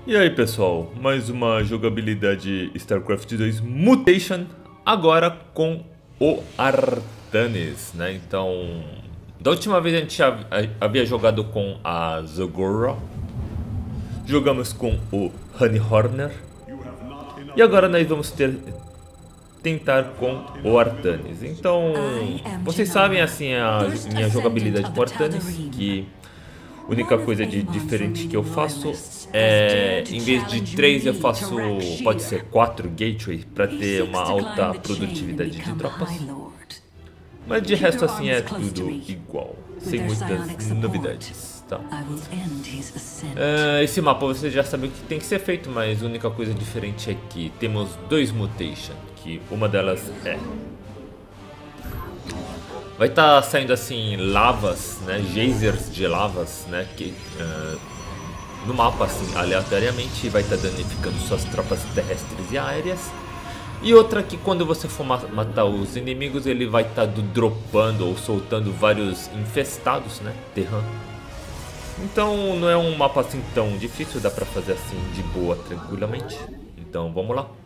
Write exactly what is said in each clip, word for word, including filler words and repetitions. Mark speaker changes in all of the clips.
Speaker 1: E aí pessoal, mais uma jogabilidade StarCraft dois Mutation, agora com o Artanis, né? Então, da última vez a gente havia jogado com a Zagora, jogamos com o Honeyhorner, e agora nós vamos ter, tentar com o Artanis. Então, vocês sabem assim a minha jogabilidade com o Artanis, que a única coisa de diferente que eu faço é, em vez de três eu faço, pode ser quatro gateways para ter uma alta produtividade de tropas. Mas de resto assim é tudo igual, sem muitas novidades, tá? É, esse mapa você já sabe o que tem que ser feito, mas a única coisa diferente é que temos dois mutation, que uma delas é... Vai estar tá saindo assim lavas, né, geysers de lavas, né, que uh, no mapa assim aleatoriamente vai estar tá danificando suas tropas terrestres e aéreas. E outra que quando você for ma matar os inimigos ele vai estar tá dropando ou soltando vários infestados, né, terran. Então não é um mapa assim tão difícil, dá pra fazer assim de boa, tranquilamente. Então vamos lá.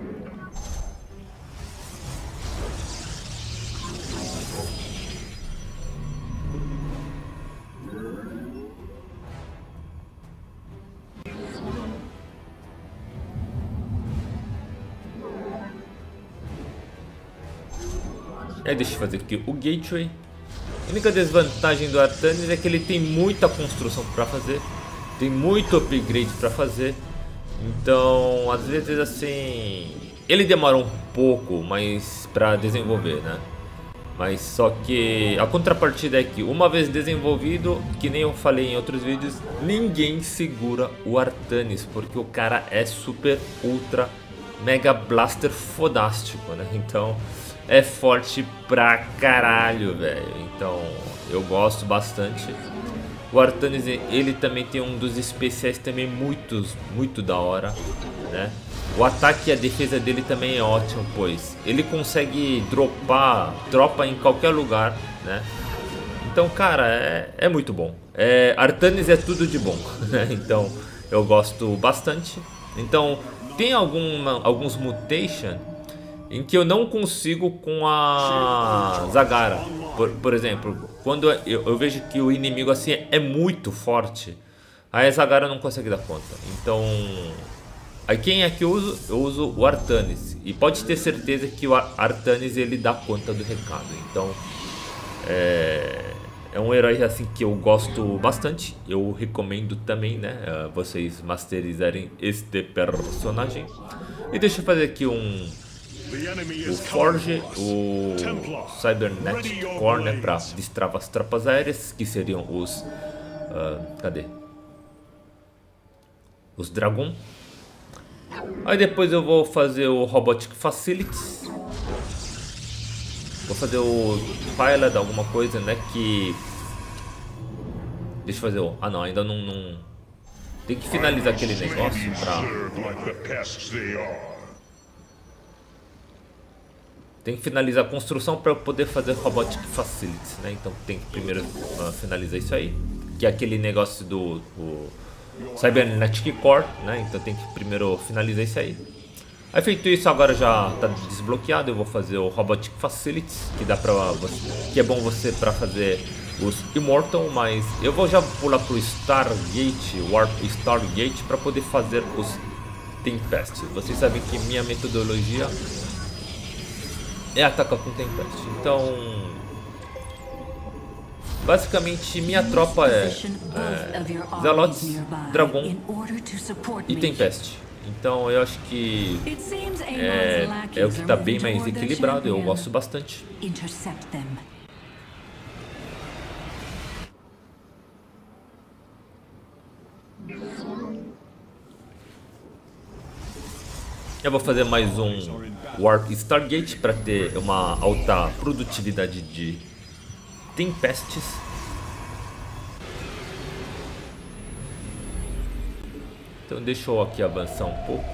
Speaker 1: É, deixa eu fazer aqui o gateway. A única desvantagem do Artanis é que ele tem muita construção para fazer, tem muito upgrade para fazer. Então, às vezes assim, ele demora um pouco, mas para desenvolver, né? Mas só que a contrapartida é que uma vez desenvolvido, que nem eu falei em outros vídeos, ninguém segura o Artanis, porque o cara é super ultra mega blaster fodástico, né? Então é forte pra caralho, velho. Então eu gosto bastante. O Artanis, ele também tem um dos especiais também muito, muito da hora, né? O ataque e a defesa dele também é ótimo, pois ele consegue dropar tropa em qualquer lugar, né? Então, cara, é, é muito bom. É, Artanis é tudo de bom, né? Então eu gosto bastante. Então tem alguma, alguns mutation em que eu não consigo com a Zagara. Por, por exemplo, quando eu, eu vejo que o inimigo assim é muito forte, aí a Zagara não consegue dar conta. Então, aí quem é que eu uso? Eu uso o Artanis. E pode ter certeza que o Artanis ele dá conta do recado. Então, é, é um herói assim que eu gosto bastante. Eu recomendo também, né, vocês masterizarem este personagem. E deixa eu fazer aqui um... o Forge, o Cybernetic Core, né, para destravar as tropas aéreas, que seriam os... Uh, cadê? Os Dragon. Aí depois eu vou fazer o Robotic Facilities. Vou fazer o Pilot, alguma coisa, né, que... Deixa eu fazer o... Ah não, ainda não... não... Tem que finalizar aquele negócio pra... Tem que finalizar a construção para poder fazer Robotic Facilities, né? Então tem que primeiro uh, finalizar isso aí, que é aquele negócio do, do Cybernetic Core, né? Então tem que primeiro finalizar isso aí. Aí feito isso, agora já está desbloqueado. Eu vou fazer o Robotic Facilities, que dá para você, que é bom você para fazer os Immortal, mas eu vou já pular pro Stargate, Warp Stargate, para poder fazer os Tempest. Vocês sabem que minha metodologia é atacar com Tempest. Então, basicamente minha tropa é, é Zealots, Dragon e Tempest. Então eu acho que é, é o que está bem mais equilibrado. Eu gosto bastante. Eu vou fazer mais um Warp Stargate para ter uma alta produtividade de Tempestes. Então deixa eu aqui avançar um pouco.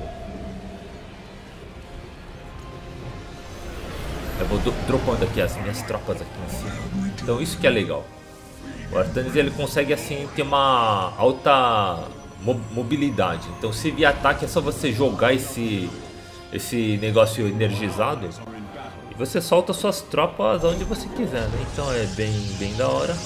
Speaker 1: Eu vou dropando aqui as minhas tropas aqui em cima. Então isso que é legal. O Artanis ele consegue assim ter uma alta mo mobilidade. Então se vier ataque é só você jogar esse, esse negócio energizado e você solta suas tropas onde você quiser, né? Então é bem, bem da hora.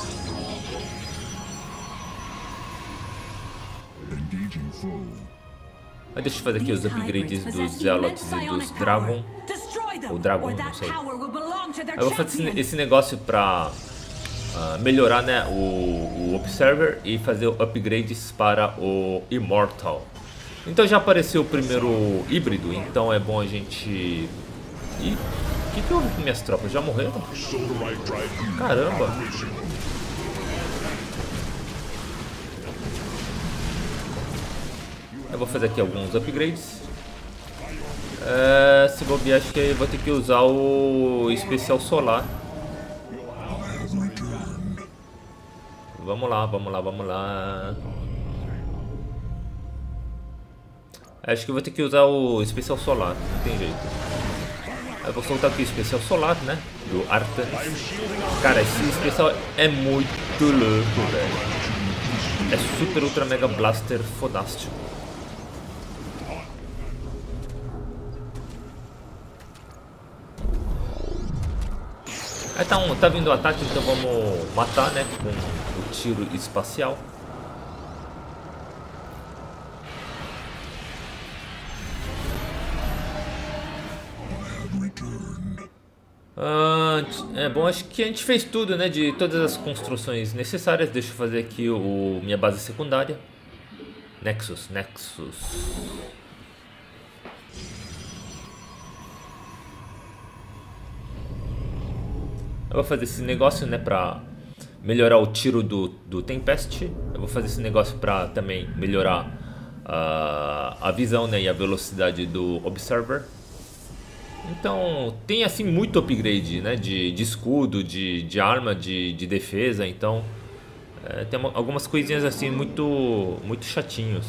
Speaker 1: Mas deixa eu fazer aqui os upgrades dos Zealots e dos Dragon. Ou Dragon, não sei. Eu vou fazer esse negócio pra uh, melhorar, né, o, o Observer e fazer upgrades para o Immortal. Então já apareceu o primeiro híbrido, então é bom a gente... Ih, o que que houve com minhas tropas? Já morreram? Caramba! Eu vou fazer aqui alguns upgrades. É, se bobear, acho que eu vou ter que usar o especial solar. Vamos lá, vamos lá, vamos lá. Acho que eu vou ter que usar o especial solar, não tem jeito. Eu vou soltar aqui o especial solar, né? Do Artanis. Cara, esse especial é muito louco, velho. É super ultra mega blaster fodástico. Aí tá, um, tá vindo o ataque, então vamos matar, né, com o tiro espacial. Ah, é bom, acho que a gente fez tudo, né, de todas as construções necessárias. Deixa eu fazer aqui o, minha base secundária. Nexus, Nexus. Eu vou fazer esse negócio, né, pra melhorar o tiro do, do Tempest. Eu vou fazer esse negócio pra também melhorar uh, a visão, né, e a velocidade do Observer. Então tem assim muito upgrade, né, de, de escudo, de, de arma, de, de defesa. Então é, tem algumas coisinhas assim muito, muito chatinhos.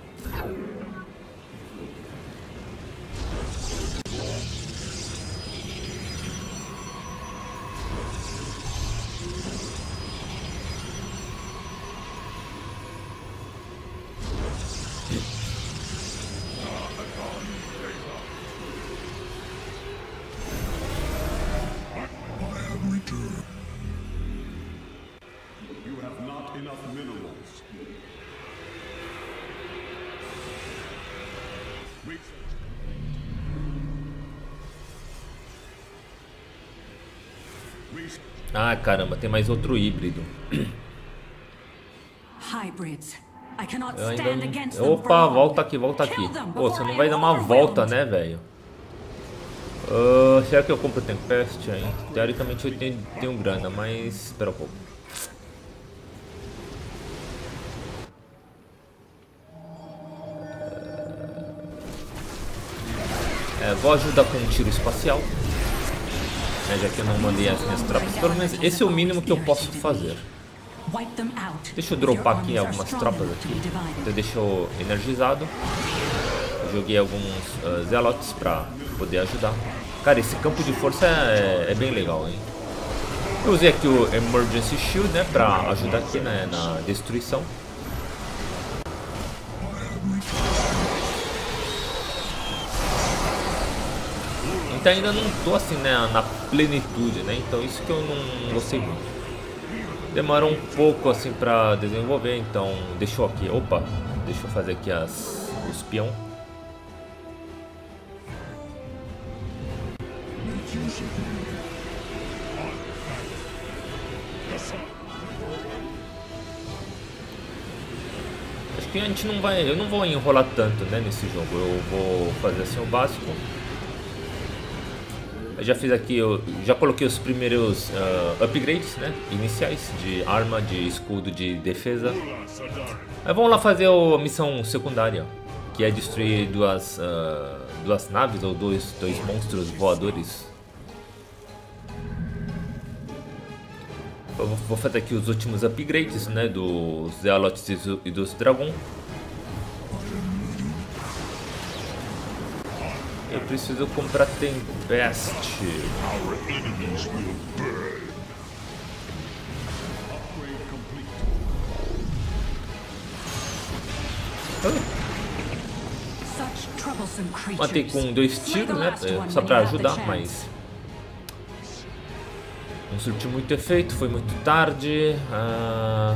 Speaker 1: Ah, caramba, tem mais outro híbrido. Eu ainda não... Opa, volta aqui, volta aqui. Pô, você não vai dar uma volta, né, velho? Uh, será que eu compro Tempest, hein? Teoricamente eu tenho, tenho grana, mas... Espera um pouco. É, vou ajudar com um tiro espacial. Já que eu não mandei as minhas tropas. Pelo menos esse é o mínimo que eu posso fazer. Deixa eu dropar aqui algumas tropas aqui. Então deixa eu energizado. Joguei alguns uh, Zealots pra poder ajudar. Cara, esse campo de força é, é bem legal, hein? Eu usei aqui o Emergency Shield, né, pra ajudar aqui, né, na destruição. Então ainda não tô assim, né, na plenitude, né? Então isso que eu não gostei muito. Demorou um pouco assim pra desenvolver, então deixa eu aqui, opa, deixa eu fazer aqui as, os peão. Acho que a gente não vai, eu não vou enrolar tanto, né, nesse jogo. Eu vou fazer assim o básico. Eu já fiz aqui, eu já coloquei os primeiros uh, upgrades, né, iniciais de arma, de escudo, de defesa. Aí vamos lá fazer a missão secundária, que é destruir duas, uh, duas naves ou dois, dois monstros voadores. Eu vou fazer aqui os últimos upgrades, né, dos Zealots e dos Dragon. Eu preciso comprar Tempest. Matei com dois tiros, né? Só pra ajudar, mas não surtiu muito efeito, foi muito tarde. Ah...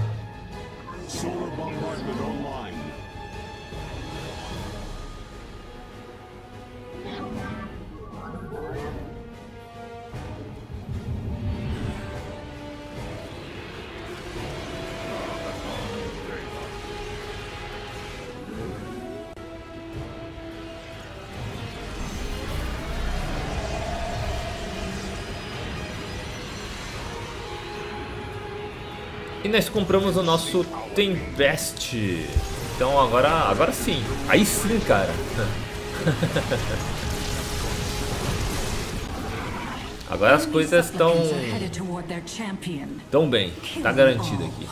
Speaker 1: E nós compramos o nosso Tempest. Então agora, agora sim. Aí sim, cara. Agora as coisas estão tão bem. Tá garantido aqui.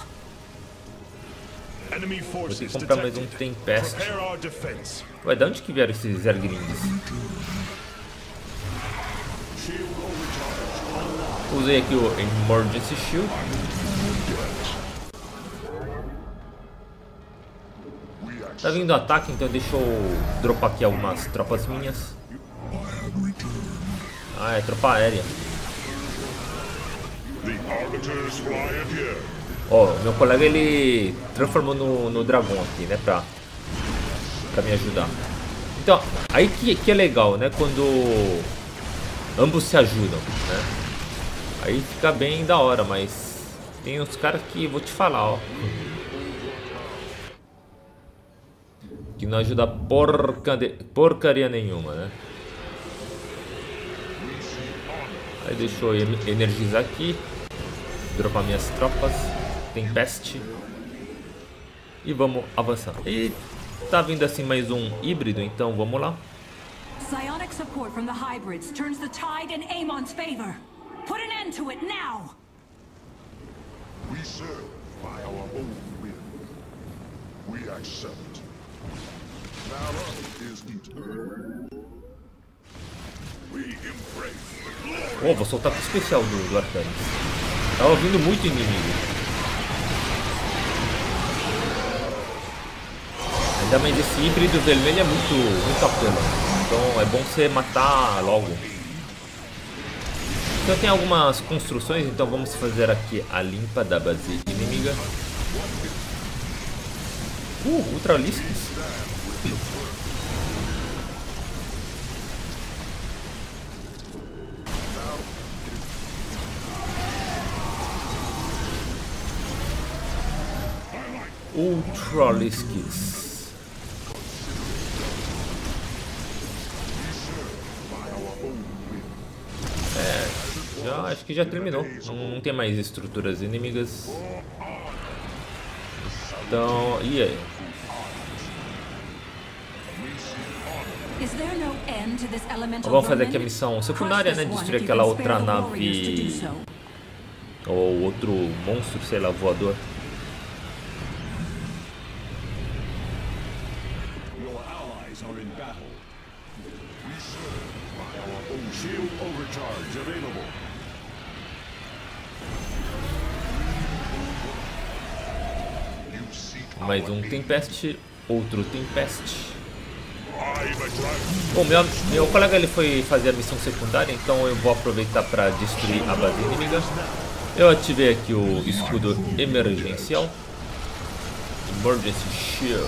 Speaker 1: Vou ter que comprar mais um Tempest. Ué, de onde que vieram esses Zerglings? Usei aqui o Emergency Shield. Tá vindo ataque, então deixa eu dropar aqui algumas tropas minhas. Ah, é tropa aérea. Ó, oh, meu colega ele transformou no, no dragão aqui, né, pra, pra me ajudar. Então, aí que, que é legal, né, quando ambos se ajudam, né. Aí fica bem da hora, mas tem uns caras que vou te falar, ó. Que não ajuda porca de, porcaria nenhuma, né? Aí deixa eu energizar aqui. Dropar minhas tropas. Tempest. E vamos avançar. E tá vindo assim mais um híbrido, então vamos lá.
Speaker 2: Psionic support from the hybrids turns the tide in Amon's favor. Put an end to it now.
Speaker 3: We serve by our own will. We accept.
Speaker 1: Oh, vou soltar o especial do, do Artanis. Tava vindo muito inimigo. Ainda mais esse híbrido vermelho é muito, muito apelão. Então é bom você matar logo. Então tem algumas construções, então vamos fazer aqui a limpa da base inimiga. Uh, Ultralisks. Ultralisks. É, já acho que já terminou. Não, não tem mais estruturas inimigas. Então, e aí? Vamos fazer aqui a missão secundária, né? Destruir aquela outra nave ou outro monstro, sei lá, voador. Mais um Tempest, outro Tempest. Bom, meu, meu colega ele foi fazer a missão secundária, então eu vou aproveitar para destruir a base inimiga. Eu ativei aqui o escudo emergencial. Emergency Shield.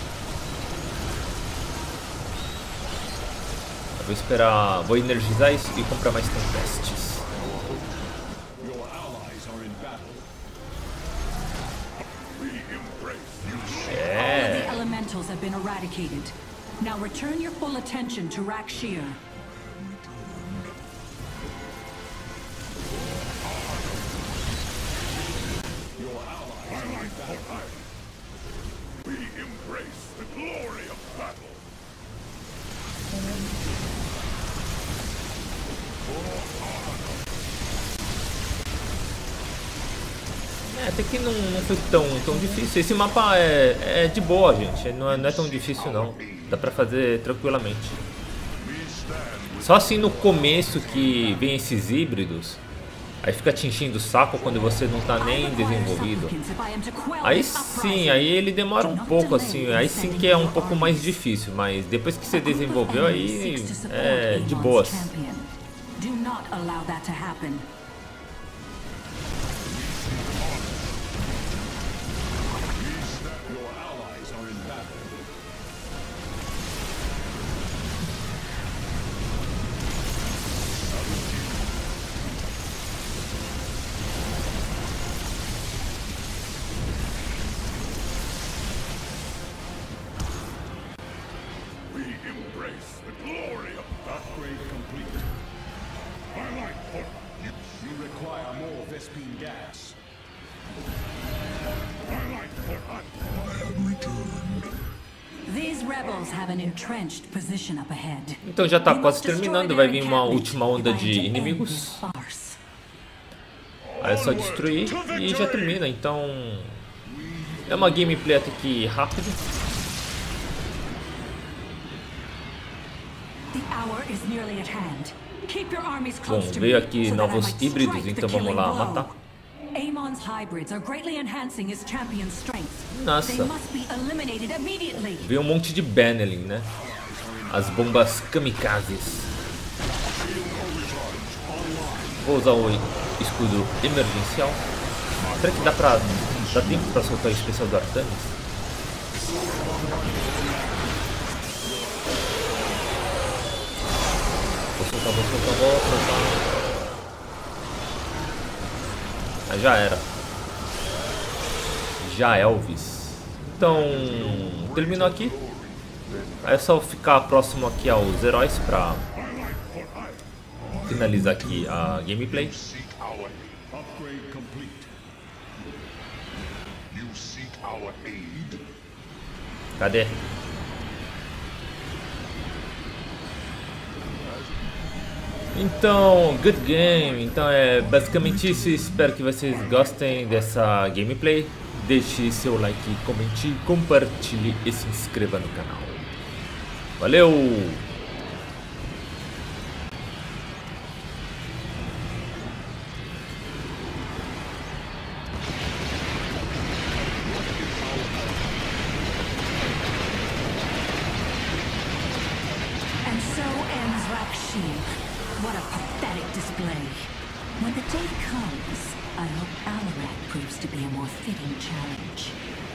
Speaker 1: Eu vou esperar, vou energizar isso e comprar mais Tempestes. É.
Speaker 2: Now return your full attention to Rakshir.
Speaker 3: Your allies are in battle. We embrace the glory of battle.
Speaker 1: É, até que não, não foi tão, tão difícil. Esse mapa é, é de boa, gente. Não é, não é tão difícil, não. Dá pra fazer tranquilamente. Só assim no começo que vem esses híbridos, Aí fica te enchendo o saco quando você não tá nem desenvolvido. Aí sim, aí ele demora um pouco assim, aí sim que é um pouco mais difícil, mas depois que você desenvolveu aí é de boas. Então já tá quase terminando, vai vir uma última onda de inimigos. Aí é só destruir e já termina, então é uma gameplay até que rápida. Bom, veio aqui novos híbridos, então vamos lá matar. Nossa, veio um monte de Benelin, né? As bombas kamikazes. Vou usar o escudo emergencial. Será que dá pra dá tempo pra soltar o especial do Artanis? Vou soltar, vou soltar, vou soltar. Ah, já era. Já Elvis. Então, terminou aqui. Aí é só ficar próximo aqui aos heróis pra finalizar aqui a gameplay. Cadê? Então, good game. Então é basicamente isso. Espero que vocês gostem dessa gameplay. Deixe seu like, comente, compartilhe e se inscreva no canal. Valeu!
Speaker 2: What a pathetic display. When the day comes, I hope Alarak proves to be a more fitting challenge.